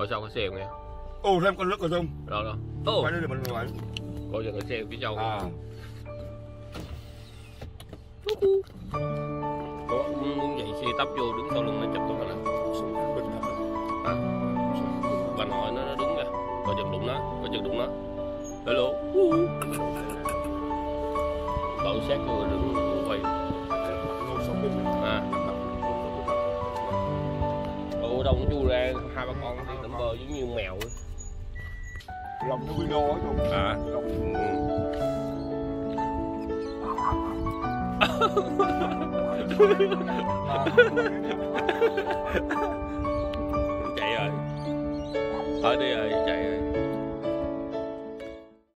Rồi sau có xèo nghe. Ô thêm con nước rồi không? Rồi rồi. Ô. Phải đây mình ngoài. Coi giờ cái xèo phía sau. À. Có muốn vậy xe tấp vô đứng sau lưng nó chụp tụi mình à. Bà nội nó đứng kìa. Coi chừng đụng nó, coi chừng đụng nó. Hello. Cậu sát vô rồi đứng quay. À. Ủa đâu cũng chui ra hai ba con thì tầm bờ giống như mèo ấy. Lòng nó video ấy luôn. À. Chạy rồi. Thôi đi rồi, chạy rồi.